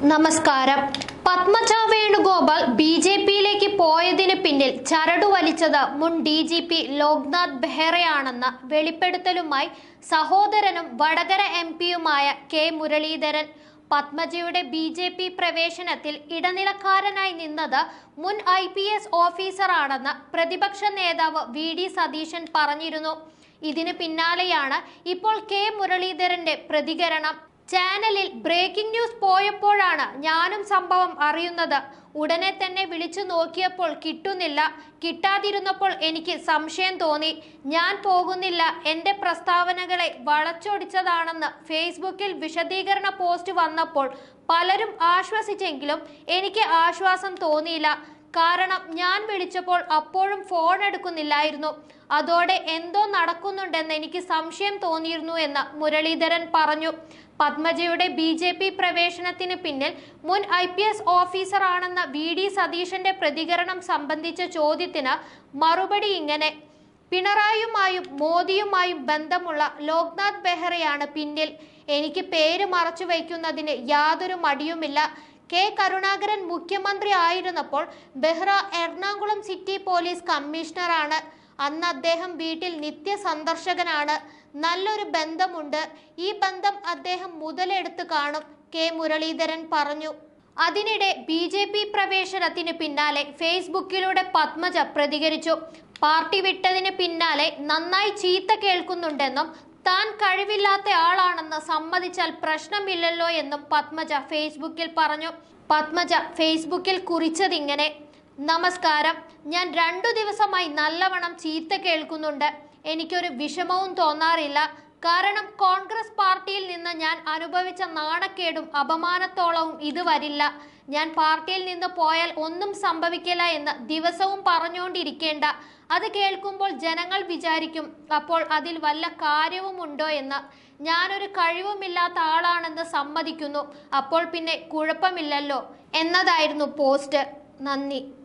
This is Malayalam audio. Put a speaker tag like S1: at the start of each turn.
S1: നമസ്കാരം. പത്മജ വേണുഗോപാൽ ബിജെപിയിലേക്ക് പോയതിന് പിന്നിൽ ചരടു വലിച്ചത് മുൻ ഡിജിപി ലോക്നാഥ് ബെഹ്റയാണെന്ന വെളിപ്പെടുത്തലുമായി സഹോദരനും വടകര എംപിയുമായ കെ മുരളീധരൻ. പത്മജയുടെ ബിജെപി പ്രവേശനത്തിൽ ഇടനിലക്കാരനായി നിന്നത് മുൻ IPS ഓഫീസറാണെന്ന് പ്രതിപക്ഷ നേതാവ് VD സതീശൻ പറഞ്ഞിരുന്നു. ഇതിന് പിന്നാലെയാണ് ഇപ്പോൾ കെ മുരളീധരന്റെ പ്രതികരണം. ചാനലിൽ ബ്രേക്കിംഗ് ന്യൂസ് പോയപ്പോഴാണ് ഞാനും സംഭവം അറിയുന്നത്. ഉടനെ തന്നെ വിളിച്ചു നോക്കിയപ്പോൾ കിട്ടുന്നില്ല. കിട്ടാതിരുന്നപ്പോൾ എനിക്ക് സംശയം തോന്നി. ഞാൻ പോകുന്നില്ല, എന്റെ പ്രസ്താവനകളെ വളച്ചൊടിച്ചതാണെന്ന് ഫേസ്ബുക്കിൽ വിശദീകരണ പോസ്റ്റ് വന്നപ്പോൾ പലരും ആശ്വസിച്ചെങ്കിലും എനിക്ക് ആശ്വാസം തോന്നിയില്ല. കാരണം ഞാൻ വിളിച്ചപ്പോൾ അപ്പോഴും ഫോൺ എടുക്കുന്നില്ലായിരുന്നു. അതോടെ എന്തോ നടക്കുന്നുണ്ടെന്ന് എനിക്ക് സംശയം തോന്നിയിരുന്നു എന്ന് മുരളീധരൻ പറഞ്ഞു. പത്മജയുടെ BJP പ്രവേശനത്തിന് പിന്നിൽ മുൻ IPS ഓഫീസറാണെന്ന VD സതീശന്റെ പ്രതികരണം സംബന്ധിച്ച ചോദ്യത്തിന് മറുപടി ഇങ്ങനെ: പിണറായിയുമായും മോദിയുമായും ബന്ധമുള്ള ലോക്നാഥ് ബെഹ്റയാണ് പിന്നിൽ. എനിക്ക് പേര് മറച്ചു വയ്ക്കുന്നതിന് യാതൊരു മടിയുമില്ല. കെ കരുണാകരൻ മുഖ്യമന്ത്രി ആയിരുന്നപ്പോൾ ബെഹ്റ എറണാകുളം സിറ്റി പോലീസ് കമ്മീഷണറാണ്. അന്ന് അദ്ദേഹം വീട്ടിൽ നിത്യ സന്ദർശകനാണ്. നല്ലൊരു ബന്ധമുണ്ട്. ഈ ബന്ധം അദ്ദേഹം മുതലെടുത്ത് കാണും, കെ മുരളീധരൻ പറഞ്ഞു. അതിനിടെ BJP പ്രവേശനത്തിന് പിന്നാലെ ഫേസ്ബുക്കിലൂടെ പത്മജ പ്രതികരിച്ചു. പാർട്ടി വിട്ടതിന് പിന്നാലെ നന്നായി ചീത്ത കേൾക്കുന്നുണ്ടെന്നും താൻ കഴിവില്ലാത്ത ആളാണെന്ന് സമ്മതിച്ചാൽ പ്രശ്നമില്ലല്ലോ എന്നും പത്മജ ഫേസ്ബുക്കിൽ പറഞ്ഞു. പത്മജ ഫേസ്ബുക്കിൽ കുറിച്ചതിങ്ങനെ: നമസ്കാരം, ഞാൻ 2 ദിവസമായി നല്ലവണ്ണം ചീത്ത കേൾക്കുന്നുണ്ട്. എനിക്കൊരു വിഷമവും തോന്നാറില്ല. കാരണം കോൺഗ്രസ് പാർട്ടിയിൽ നിന്ന് ഞാൻ അനുഭവിച്ച നാണക്കേടും അപമാനത്തോളവും ഇത് വരില്ല. ഞാൻ പാർട്ടിയിൽ നിന്ന് പോയാൽ ഒന്നും സംഭവിക്കില്ല എന്ന് ദിവസവും പറഞ്ഞുകൊണ്ടിരിക്കേണ്ട. അത് കേൾക്കുമ്പോൾ ജനങ്ങൾ വിചാരിക്കും അപ്പോൾ അതിൽ വല്ല കാര്യവുമുണ്ടോ എന്ന്. ഞാനൊരു കഴിവുമില്ലാത്ത ആളാണെന്ന് സമ്മതിക്കുന്നു. അപ്പോൾ പിന്നെ കുഴപ്പമില്ലല്ലോ എന്നതായിരുന്നു പോസ്റ്റ്. നന്ദി.